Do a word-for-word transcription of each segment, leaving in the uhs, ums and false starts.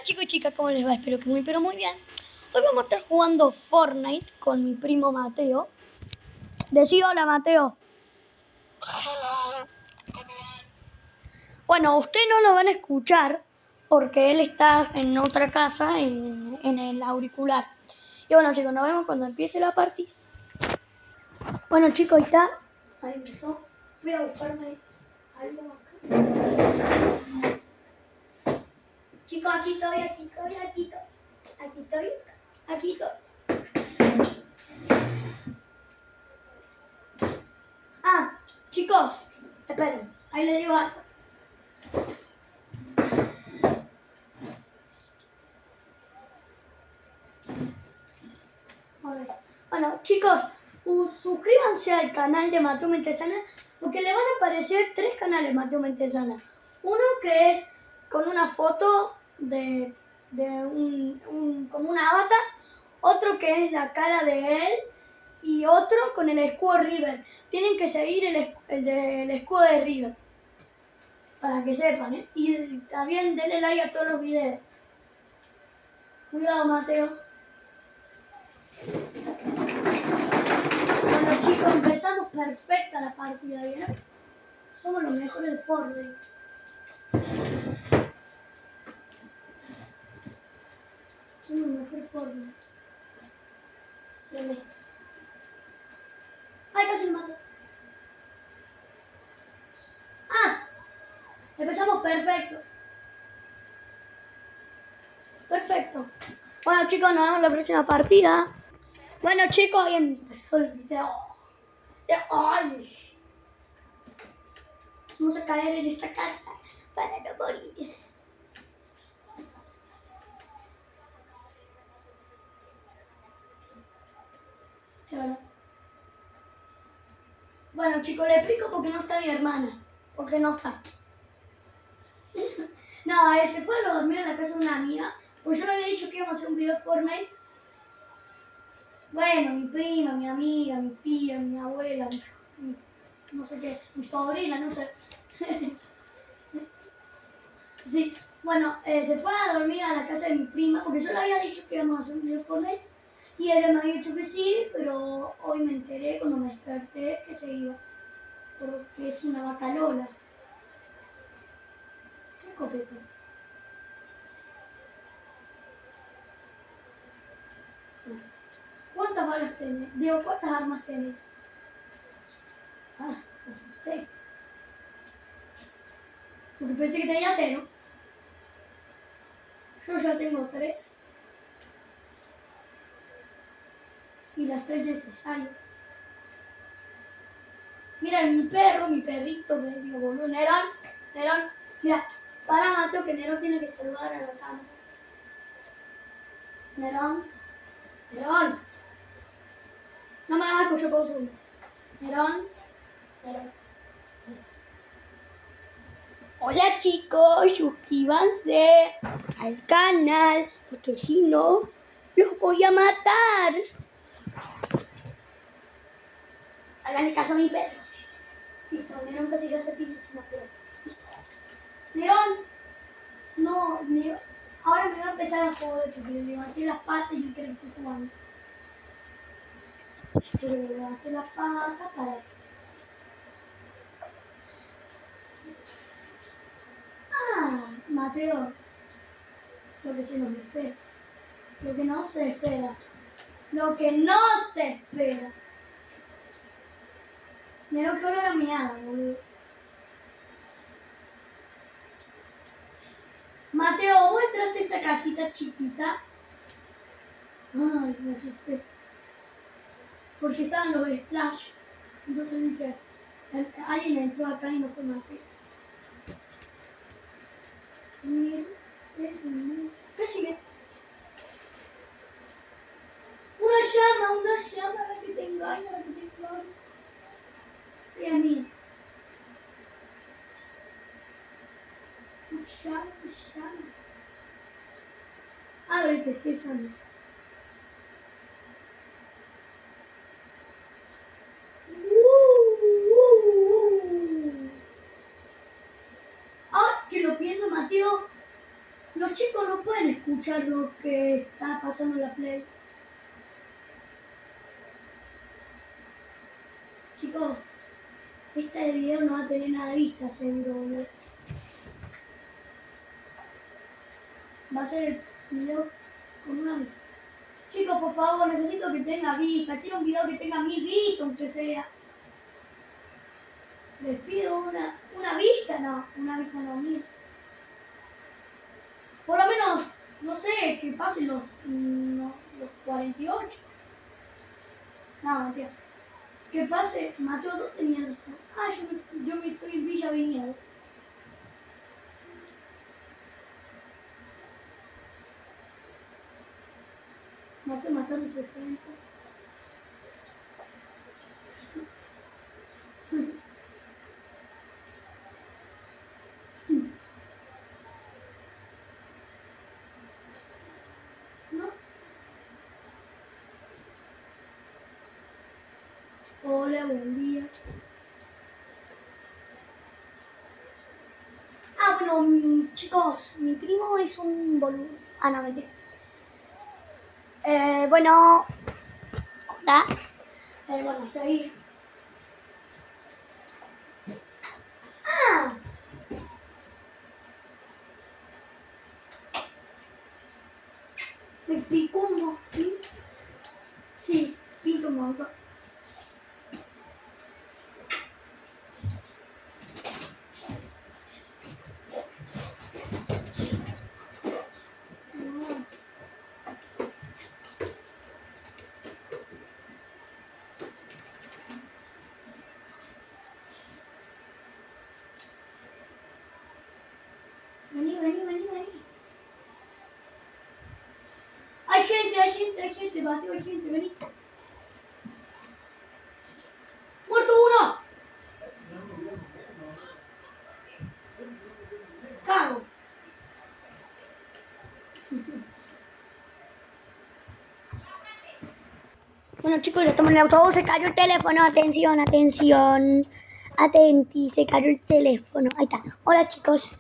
Hola chicos y chicas, ¿cómo les va? Espero que muy pero muy bien. Hoy vamos a estar jugando Fortnite con mi primo Mateo. Decí hola, Mateo. Hola. Bueno, ustedes no lo van a escuchar porque él está en otra casa, en, en el auricular. Y bueno chicos, nos vemos cuando empiece la partida. Bueno chicos, ahí está. Ahí empezó. Voy a buscarme algo acá. Chicos, aquí estoy, aquí estoy, aquí estoy. Aquí estoy, aquí estoy. Ah, chicos, esperen, ahí les digo algo. A ver. Bueno, chicos, uh, suscríbanse al canal de Mateo Mentesana porque le van a aparecer tres canales Mateo Mentesana. Uno que es con una foto de, de un, un, como un avatar, otro que es la cara de él y otro con el escudo de River. Tienen que seguir el, el del escudo de River. Para que sepan, ¿eh? Y también denle like a todos los videos. Cuidado, Mateo. Bueno, chicos, empezamos perfecta la partida, ¿vieron? Somos los mejores de Fortnite. Somos los mejores de Fortnite. Se me... ¡Ay, casi me mato! ¡Ah! Empezamos perfecto. Perfecto. Bueno, chicos, nos vemos en la próxima partida. Bueno, chicos, ahí empezó el video. ¡Ay! Vamos a caer en esta casa para no morir. Bueno, chicos, le explico por qué no está mi hermana. Porque no está. No, él se fue a dormir en la casa de una amiga. Pues yo le había dicho que íbamos a hacer un video de Fortnite. Bueno, mi prima, mi amiga, mi tía, mi abuela, mi, mi, no sé qué, mi sobrina, no sé. Sí, bueno, eh, se fue a dormir a la casa de mi prima, porque yo le había dicho que íbamos a hacer un video de Fortnite. Y él me había dicho que sí, pero hoy me enteré cuando me desperté que se iba. Porque es una vaca Lola. ¿Qué copete? ¿Cuántas balas tenés? Digo, ¿cuántas armas tenés? Ah, me asusté. Porque pensé que tenía cero. Yo ya tengo tres. Y las tres necesarias. Mira, mi perro, mi perrito, me digo, boludo, Nerón, Nerón. Mira, para Mateo que Nerón tiene que saludar a la cámara. Nerón, Nerón. No me hagas escuchar por un segundo. Nerón, Nerón. Hola chicos, suscríbanse al canal, porque si no, los voy a matar. Háganle caso a mi perro. Listo, Nerón casi ya se pide encima, pero... Nerón, no, Nerón. Ahora me va a empezar a joder porque le levanté las patas y yo creo que estoy jugando. Pero le levanté las patas para... Ah, Mateo. Lo que se nos espera. Lo que no se espera. Lo que no se espera. Nerón que olor a miada, boludo. Mateo, ¿vos entraste a esta casita chiquita? Ay, me asusté. Porque estaban los splash. Entonces dije, alguien entró acá y no fue Mateo. Mira, es un... ¿Qué sigue? Una llama, una llama, la que te engaña, la que te engaña. Sí, a mí. Una llama, una llama. Ábrete, Sésamo. Ahora que lo pienso, Mateo, los chicos no pueden pueden escuchar lo que está pasando en la Play. Chicos, este video no va a tener nada de vista, seguro, boludo. Va a ser el video con una vista. Chicos, por favor, necesito que tenga vista. Quiero un video que tenga mil vistas, aunque sea. Les pido una, una vista, no, una vista no, mil. Por lo menos, no sé, que pasen los, no, los cuarenta y ocho. No, mentira. Que pase, Mateo, ¿dónde mierda está? Ah, yo me, yo me estoy en Villa Viñedo. Mateo matando a su gente. ¿No? Hola, buen día. Ah, bueno, mm, chicos, mi primo es un boludo. Ah, no, mentira. Eh, bueno. Hola. Eh, bueno, seguí. Ah. Me picó un mosquito. Sí, pico un mosquito. Vení, vení, vení, vení. Hay gente, hay gente, hay gente, Mateo, hay gente, vení. ¡Muerto uno! Cago. Bueno, chicos, ya estamos en el autobús, se cayó el teléfono, atención, atención. Atenti, se cayó el teléfono. Ahí está. Hola, chicos.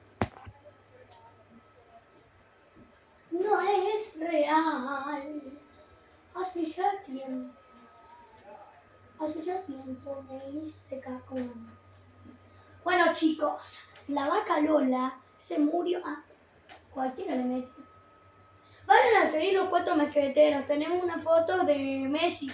No es real. Hace ya tiempo. Hace ya tiempo me hice cacones. Bueno, chicos, la vaca Lola se murió. Ah, cualquiera le metió. Vayan a seguir los cuatro mosqueteros. Tenemos una foto de Messi.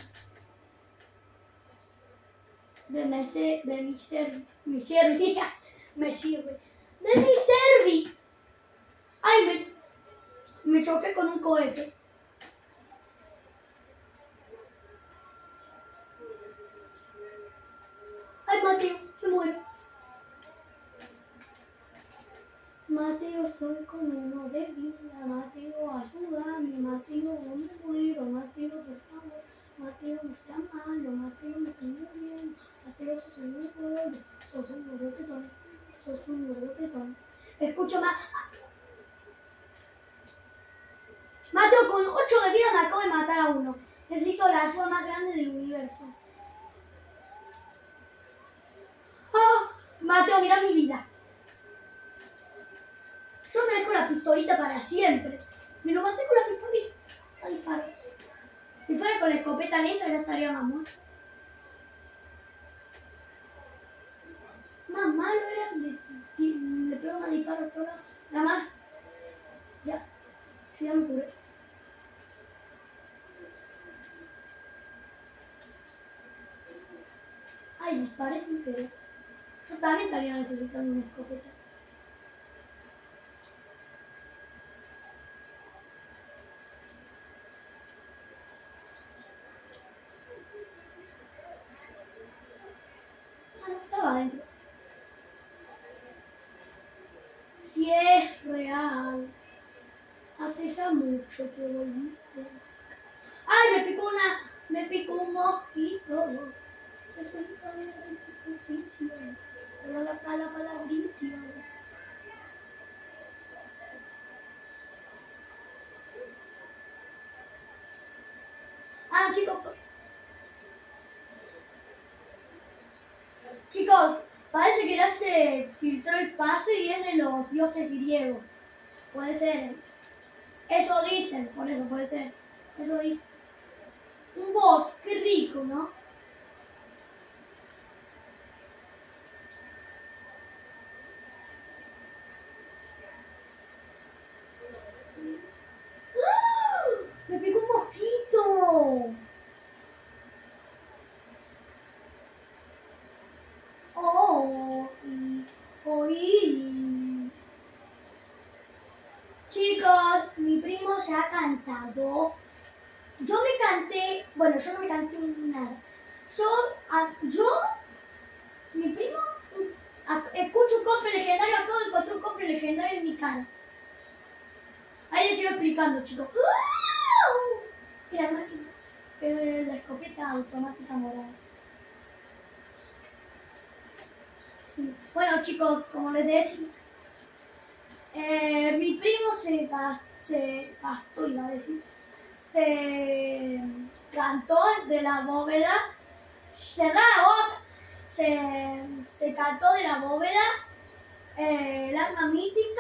De Messi, de mi ser, mi servi. Me sirve. De mi servi. Ay, me, me choqué con un cohete. Ay, Mateo, me muero. Mateo, estoy con uno de vida. Mateo, ayúdame. Mateo, no me muero. Mateo, por favor. Mateo, no sea malo. Mateo, me estoy muriendo. Mateo, sos un gordo. Sos un gordo tetón. Sos un gordo tetón. Escucho más. Mateo, con ocho de vida me acabo de matar a uno. Necesito la ayuda más grande del universo. ¡Ah! Mateo, mira mi vida. Yo me dejo la pistolita para siempre. Me lo maté con la pistolita. No disparos. Si fuera con la escopeta lenta ya estaría más muerto. Más malo era. Le, le pego más disparos todos lados. Nada más. Ya. Sí, ya me curé. Ay, disparé sin querer. Yo también estaría necesitando una escopeta. Ah, no, estaba adentro. Si es real. Hace ya mucho que volviste. ¡Ay, me picó una! Me picó un mosquito. Es un hijo de repetición. Pero la pala palabrita. Ah, chicos. Chicos, parece que ya se filtró el pase y es de los dioses griegos. Puede ser. Eso dicen, por eso puede ser. Eso dicen. Un bot, qué rico, ¿no? ¡Ah! ¡Me picó un mosquito! Oh, oí. Chicos, mi primo se ha cantado. Yo me canté, bueno, yo no me canté nada. Yo, a, yo, mi primo, a, escucho un cofre legendario, acabo de encontrar un cofre legendario en mi cara. Ahí les sigo explicando, chicos. Mira, máquina. Eh, la escopeta automática morada. Sí. Bueno, chicos, como les decía, eh, mi primo se, se gastó, iba a decir, se cantó de la bóveda, cerrada otra, se, se cantó de la bóveda eh, el arma mítica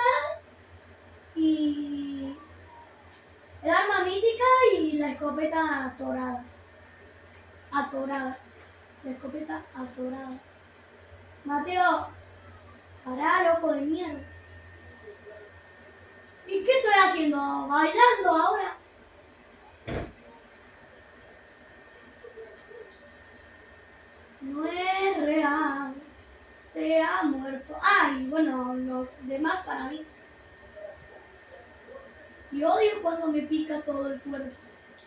y el arma mítica y la escopeta atorada. Atorada. La escopeta atorada. Mateo, pará, loco de mierda. ¿Y qué estoy haciendo? ¿Bailando ahora? No es real. Se ha muerto. Ay, bueno, lo demás para mí. Y odio cuando me pica todo el cuerpo.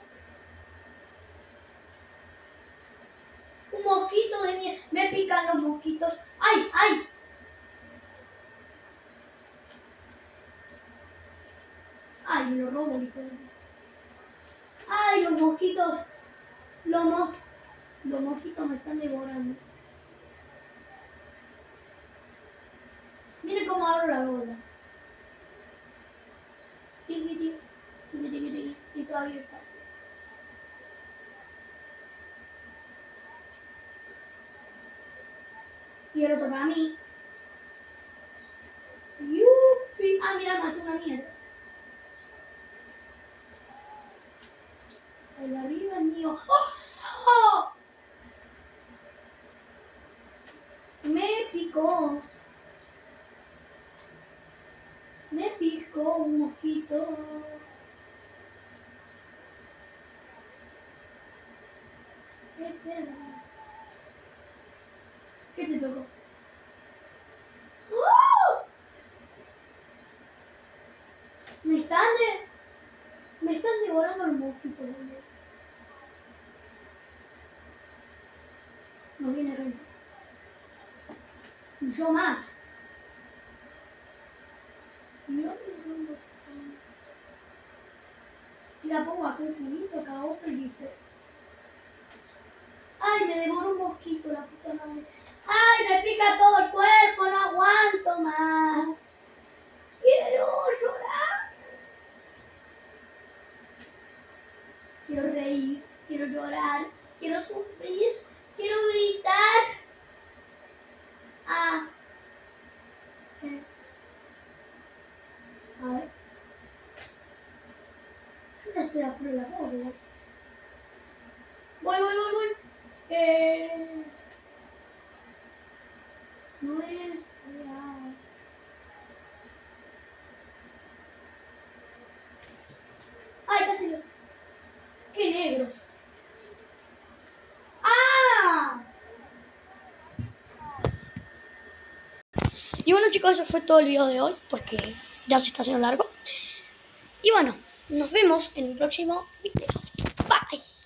Un mosquito de mierda. Me pican los mosquitos. ¡Ay, ay! ¡Ay, me lo robo, hijo de... ¡Ay, los mosquitos! Los, mos... los mosquitos me están devorando. Miren cómo abro la gorra. Tiki, tiki, tiki, tiki, tiki. Y está abierta. Y el otro para mí. ¡Yupi! Ah, mira, maté una mierda. El arriba es mío. ¡Oh! ¡Oh! Me picó. Me picó un mosquito. Espera. ¿Qué te tocó? ¡Oh! Me están de... Me están devorando los mosquitos, boludo. No viene gente. Y yo más. ¿Y dónde rumbo están? Mira, pongo acá un cubito, acá otro y listo. Ay, me devoró un mosquito, la puta madre. Ay, me pica todo el cuerpo, no aguanto más. Quiero llorar. Quiero reír, quiero llorar, quiero sufrir, quiero gritar. Ah. Eh. A ver. Yo ya estoy afuera de la bóveda. Voy, voy, voy, voy. Eh... No es real. Ay, casi lo... ¡Qué negros! ¡Ah! Y bueno, chicos, eso fue todo el video de hoy, porque ya se está haciendo largo. Y bueno, nos vemos en el próximo video. Bye.